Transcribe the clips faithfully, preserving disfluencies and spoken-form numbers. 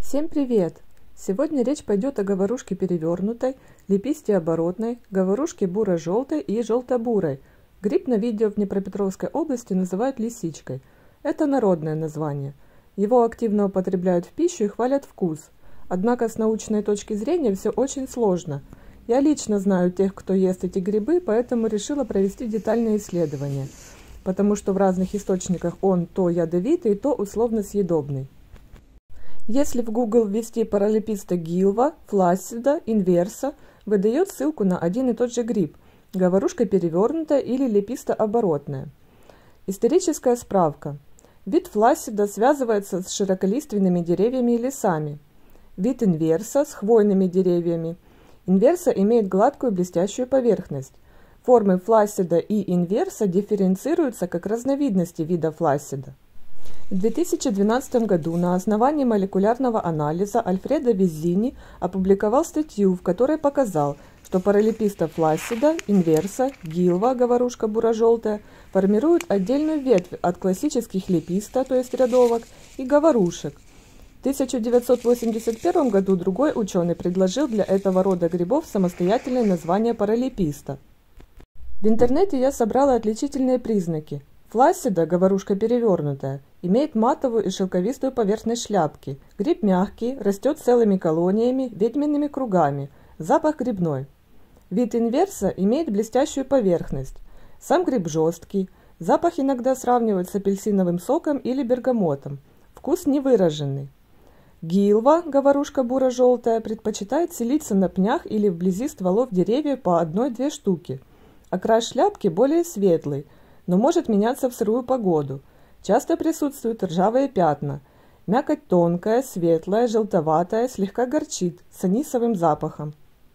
Всем привет! Сегодня речь пойдет о говорушке перевернутой, леписте оборотной, говорушке буро-желтой и желто-бурой. Гриб на видео в Днепропетровской области называют лисичкой. Это народное название. Его активно употребляют в пищу и хвалят вкус. Однако с научной точки зрения все очень сложно. Я лично знаю тех, кто ест эти грибы, поэтому решила провести детальное исследование, потому что в разных источниках он то ядовитый, то условно съедобный. Если в Google ввести паралиписта гилва, флассида, инверса, выдает ссылку на один и тот же гриб – говорушка перевернутая или леписта оборотная. Историческая справка. Вид флассида связывается с широколиственными деревьями и лесами. Вид инверса с хвойными деревьями. Инверса имеет гладкую блестящую поверхность. Формы флассида и инверса дифференцируются как разновидности вида флассида. В две тысячи двенадцатом году на основании молекулярного анализа Альфредо Виззини опубликовал статью, в которой показал, что паралиписта флассида, инверса, гилва, говорушка буро-желтая, формируют отдельную ветвь от классических леписта, то есть рядовок, и говорушек. В тысяча девятьсот восемьдесят первом году другой ученый предложил для этого рода грибов самостоятельное название паралиписта. В интернете я собрала отличительные признаки. Флассида, говорушка перевернутая, имеет матовую и шелковистую поверхность шляпки. Гриб мягкий, растет целыми колониями, ведьмиными кругами. Запах грибной. Вид инверса имеет блестящую поверхность. Сам гриб жесткий. Запах иногда сравнивают с апельсиновым соком или бергамотом. Вкус невыраженный. Гилва, говорушка буро-желтая, предпочитает селиться на пнях или вблизи стволов деревьев по одной-две штуки. Окрас шляпки более светлый, но может меняться в сырую погоду. Часто присутствуют ржавые пятна. Мякоть тонкая, светлая, желтоватая, слегка горчит, с анисовым запахом.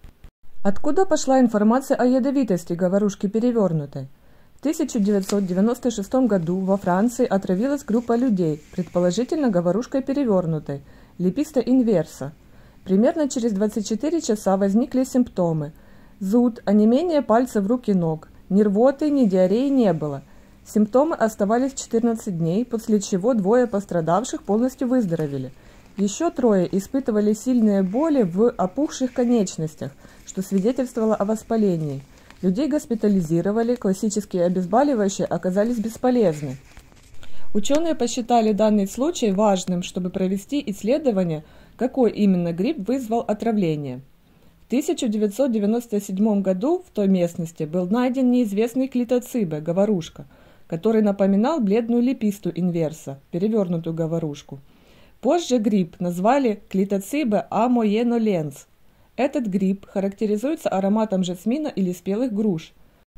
Откуда пошла информация о ядовитости говорушки перевернутой? В тысяча девятьсот девяносто шестом году во Франции отравилась группа людей, предположительно говорушкой перевернутой, леписта инверса. Примерно через двадцать четыре часа возникли симптомы. Зуд, онемение пальцев рук и ног. Ни рвоты, ни диареи не было. Симптомы оставались четырнадцать дней, после чего двое пострадавших полностью выздоровели. Еще трое испытывали сильные боли в опухших конечностях, что свидетельствовало о воспалении. Людей госпитализировали, классические обезболивающие оказались бесполезны. Ученые посчитали данный случай важным, чтобы провести исследование, какой именно гриб вызвал отравление. В тысяча девятьсот девяносто седьмом году в той местности был найден неизвестный клитоцибе, говорушка, который напоминал бледную леписту инверса, перевернутую говорушку. Позже гриб назвали клитоцибе амоеноленс. Этот гриб характеризуется ароматом жасмина или спелых груш.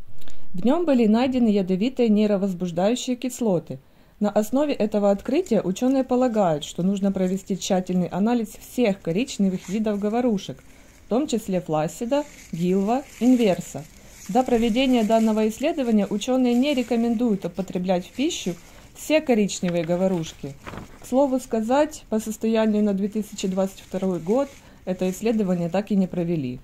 В нем были найдены ядовитые нейровозбуждающие кислоты. На основе этого открытия ученые полагают, что нужно провести тщательный анализ всех коричневых видов говорушек, в том числе флассида, гилва, инверса. До проведения данного исследования ученые не рекомендуют употреблять в пищу все коричневые говорушки. К слову сказать, по состоянию на две тысячи двадцать второй год это исследование так и не провели.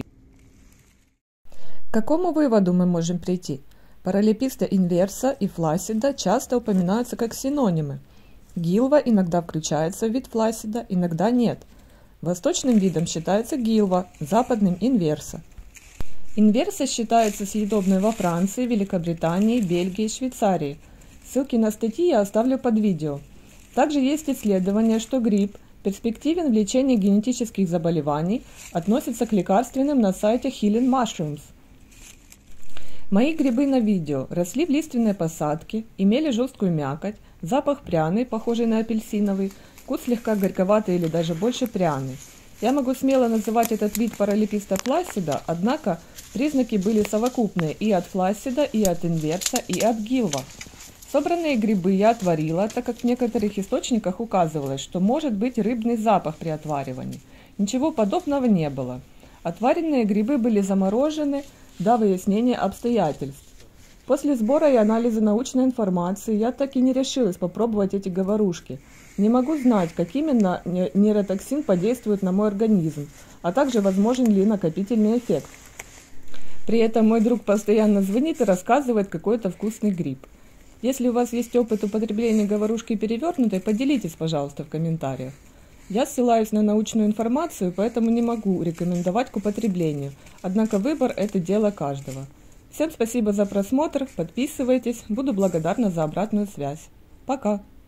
К какому выводу мы можем прийти? Паралиписта инверса и флассида часто упоминаются как синонимы. Гилва иногда включается в вид флассида, иногда нет. Восточным видом считается гилва, западным – инверса. Инверса считается съедобной во Франции, Великобритании, Бельгии и Швейцарии. Ссылки на статьи я оставлю под видео. Также есть исследование, что гриб перспективен в лечении генетических заболеваний, относится к лекарственным на сайте Healing Mushrooms. Мои грибы на видео росли в лиственной посадке, имели жесткую мякоть, запах пряный, похожий на апельсиновый, вкус слегка горьковатый или даже больше пряный. Я могу смело называть этот вид паралиписта флассида, однако признаки были совокупные и от флассида, и от инверса, и от гилва. Собранные грибы я отварила, так как в некоторых источниках указывалось, что может быть рыбный запах при отваривании. Ничего подобного не было. Отваренные грибы были заморожены до выяснения обстоятельств. После сбора и анализа научной информации я так и не решилась попробовать эти говорушки. Не могу знать, как именно нейротоксин подействует на мой организм, а также возможен ли накопительный эффект. При этом мой друг постоянно звонит и рассказывает какой-то вкусный гриб. Если у вас есть опыт употребления говорушки перевернутой, поделитесь, пожалуйста, в комментариях. Я ссылаюсь на научную информацию, поэтому не могу рекомендовать к употреблению, однако выбор – это дело каждого. Всем спасибо за просмотр, подписывайтесь, буду благодарна за обратную связь. Пока!